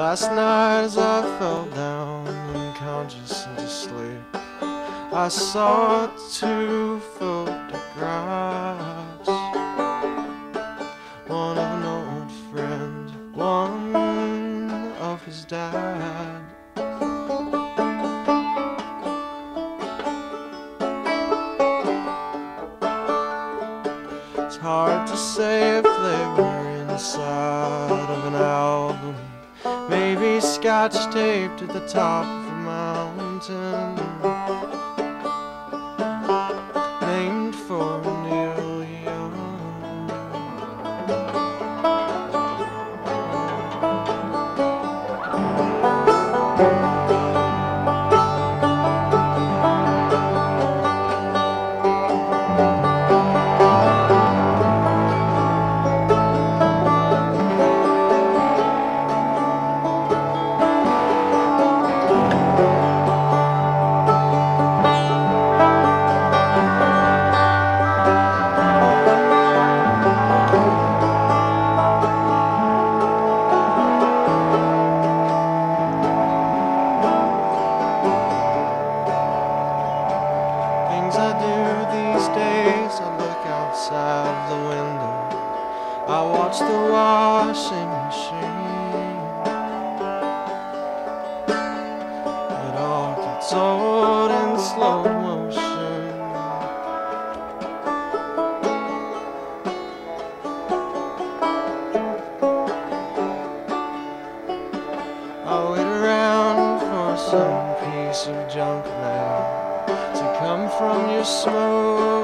Last night as I fell down unconscious into sleep, I saw two photographs, one of an old friend, one of his dad. It's hard to say if they were inside of an album, maybe scotch taped at the top of a mountain, named for Neil Young. Outside the window, I watch the washing machine. It all gets old in slow motion. I wait around for some piece of junk mail to come from your smoke